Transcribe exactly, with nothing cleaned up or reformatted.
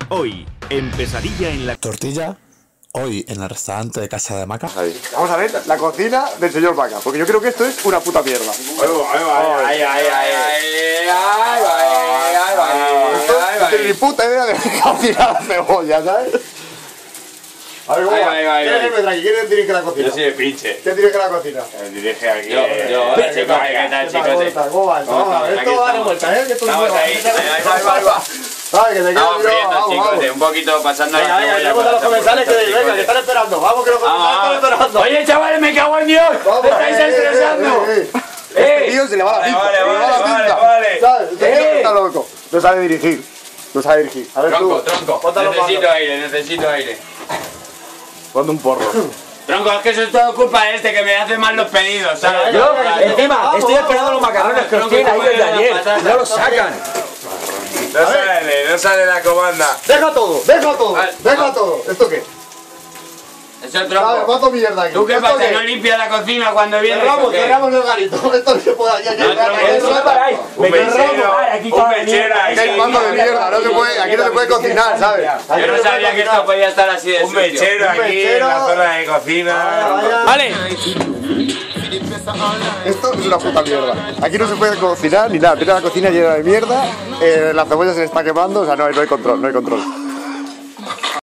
Hoy, en Pesadilla en la... Tortilla, hoy en el restaurante de Casa de Maca. Vamos a ver la cocina del señor Maca, porque yo creo que esto es una puta mierda. Ay, ay, ay, ay, No tengo ni puta idea de cocinar la cebolla, ¿sabes? A ver, ¿cómo va? ¿Quién es el metraje? ¿Quién dirige la cocina? Yo soy el pinche. ¿Quién dirige la cocina? El dirige aquí. Yo, yo, hola chicos, ¿qué tal chicos? ¿Cómo va? Vamos a ver, esto va a dar vuelta, ¿eh? Que esto es Estamos nuevo. ahí, ahí va, ahí va, ahí va. Ay, que te queda Estamos yo, fritos vamos, chicos, vamos. de un poquito pasando Venga, venga, tenemos a los comensales que venga, que están esperando. Vamos, que los comensales están esperando. Oye chavales, me cago en Dios. Vamos, ¡Me estáis eh, eh, estresando! eh, eh. ¡Eh! Este tío se le va la Vale, pinza, vale, se le va la vale, pinza. vale, ¿Sabes? Este tío Eh. está loco. No sabe dirigir. No sabe dirigir. A ver Tronco, tú. tronco. Ponte los Necesito manos. aire, necesito aire. Ponte un porro. Tronco, es que eso es todo culpa de este que me hace mal los pedidos, ¿sabes? Yo, Encima, estoy esperando los macarrones que os tienen ahí desde ayer. No los sacan. No sale, no sale la comanda. Deja todo, deja todo, Vale. deja todo. ¿Esto qué? Eso A ver, tronco. ¿cuánto mierda aquí? ¿Tú qué ¿Esto pasa? ¿No limpias la cocina cuando vienes? Cerramos, o qué? cerramos el garito. Esto no se puede. Ya, ya, No, ya, tronco, ya, eso ya, no paráis. Un Me mechero, aquí un mechero Es aquí. un mando de mierda, no se puede, aquí no se puede cocinar, ¿sabes? Aquí Yo no se puede sabía que cocinar. esto podía estar así de Un sucio. mechero Un aquí en mechero. la zona de cocina. Vaya. Vale. Esto es una puta mierda. Aquí no se puede cocinar ni nada. Tiene la cocina llena de mierda. Eh, la cebolla se le está quemando. O sea, no hay, no hay control, no hay control.